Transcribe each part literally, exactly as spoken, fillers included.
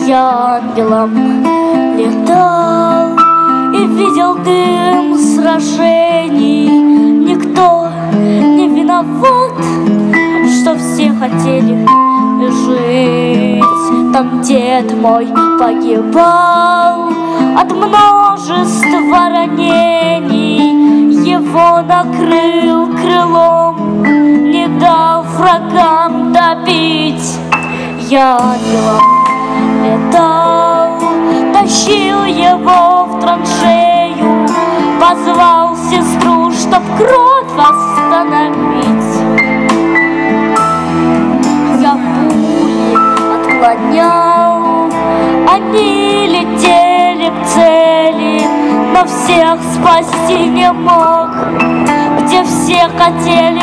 Я ангелом летал и видел дым сражений. Никто не виноват, что все хотели жить. Там дед мой погибал от множества ранений. Его накрыл крылом, не дал врагам добить. Я ангелом летал, тащил его в траншею, позвал сестру, чтоб кровь остановить. Я пули отклонял, они летели к цели, но всех спасти не мог, где все хотели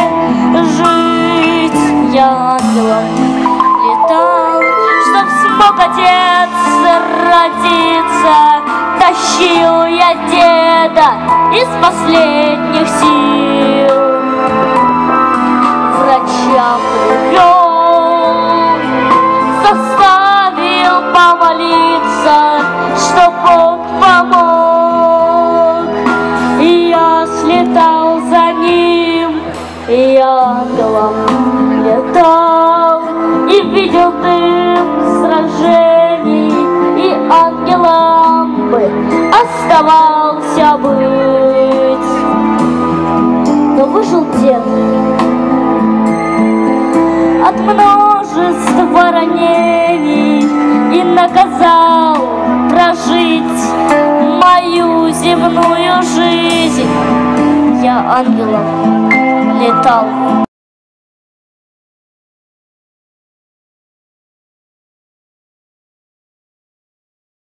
жить. Я ангелом летал, чтоб смог отец родиться. Тащил я деда из последних сил, врача привел, заставил помолиться, чтоб Бог помог. И я слетал за ним, и я ангелом летал и видел дым сражений, и ангелом бы оставался быть. Но выжил дед от множества ранений и наказал прожить мою земную жизнь. Я ангелом летал.